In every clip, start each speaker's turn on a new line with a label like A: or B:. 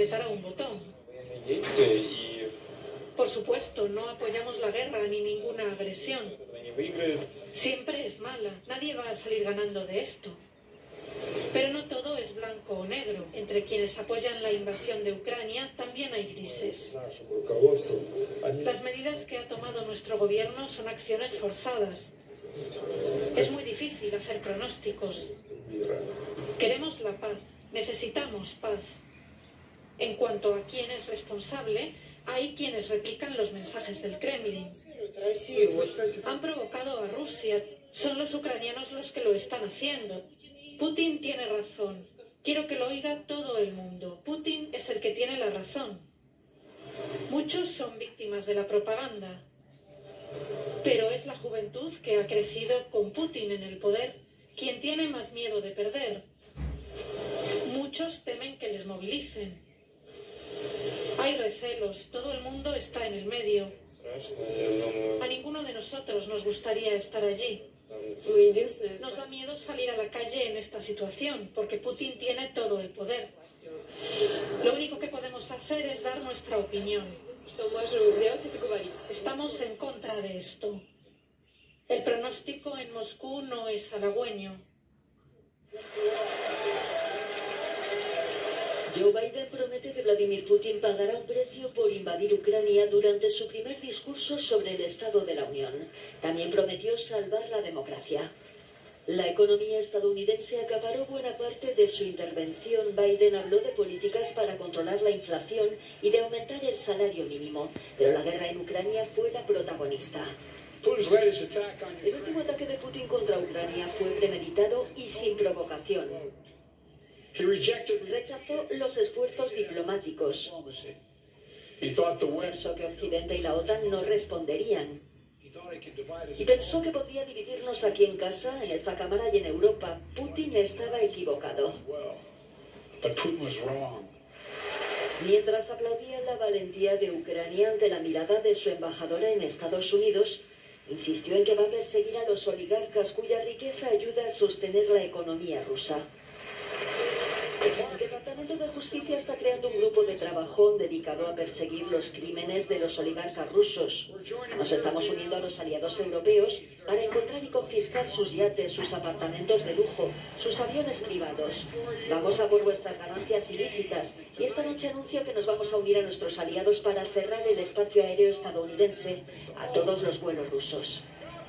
A: apretara un botón. Por supuesto, no apoyamos la guerra ni ninguna agresión. Siempre es mala, nadie va a salir ganando de esto. Pero no todo es blanco o negro. Entre quienes apoyan la invasión de Ucrania también hay grises. Las medidas que ha tomado nuestro gobierno son acciones forzadas. Es muy difícil hacer pronósticos. Queremos la paz, necesitamos paz. En cuanto a quién es responsable, hay quienes replican los mensajes del Kremlin. Han provocado a Rusia. Son los ucranianos los que lo están haciendo. Putin tiene razón. Quiero que lo oiga todo el mundo. Putin es el que tiene la razón. Muchos son víctimas de la propaganda. Pero es la juventud que ha crecido con Putin en el poder quien tiene más miedo de perder. Muchos temen que les movilicen. Hay recelos, todo el mundo está en el medio. A ninguno de nosotros nos gustaría estar allí. Nos da miedo salir a la calle en esta situación, porque Putin tiene todo el poder. Lo único que podemos hacer es dar nuestra opinión. Estamos en contra de esto. El pronóstico en Moscú no es halagüeño.
B: Joe Biden promete que Vladimir Putin pagará un precio por invadir Ucrania durante su primer discurso sobre el Estado de la Unión. También prometió salvar la democracia. La economía estadounidense acaparó buena parte de su intervención. Biden habló de políticas para controlar la inflación y de aumentar el salario mínimo, pero la guerra en Ucrania fue la protagonista. El último ataque de Putin contra Ucrania fue premeditado y sin provocación. Rechazó los esfuerzos diplomáticos. Pensó que Occidente y la OTAN no responderían. Y pensó que podría dividirnos aquí en casa, en esta Cámara y en Europa. Putin estaba equivocado. Mientras aplaudía la valentía de Ucrania ante la mirada de su embajadora en Estados Unidos, insistió en que va a perseguir a los oligarcas cuya riqueza ayuda a sostener la economía rusa. El Departamento de Justicia está creando un grupo de trabajo dedicado a perseguir los crímenes de los oligarcas rusos. Nos estamos uniendo a los aliados europeos para encontrar y confiscar sus yates, sus apartamentos de lujo, sus aviones privados. Vamos a por vuestras ganancias ilícitas y esta noche anuncio que nos vamos a unir a nuestros aliados para cerrar el espacio aéreo estadounidense a todos los vuelos rusos.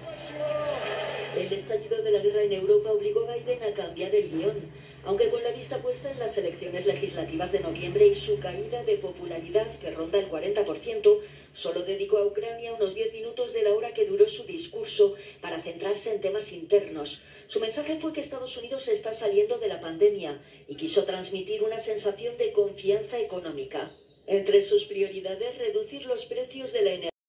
B: El estallido de la guerra en Europa obligó a Biden a cambiar el guión. Aunque con la vista puesta en las elecciones legislativas de noviembre y su caída de popularidad que ronda el 40%, solo dedicó a Ucrania unos 10 minutos de la hora que duró su discurso para centrarse en temas internos. Su mensaje fue que Estados Unidos está saliendo de la pandemia y quiso transmitir una sensación de confianza económica. Entre sus prioridades, reducir los precios de la energía.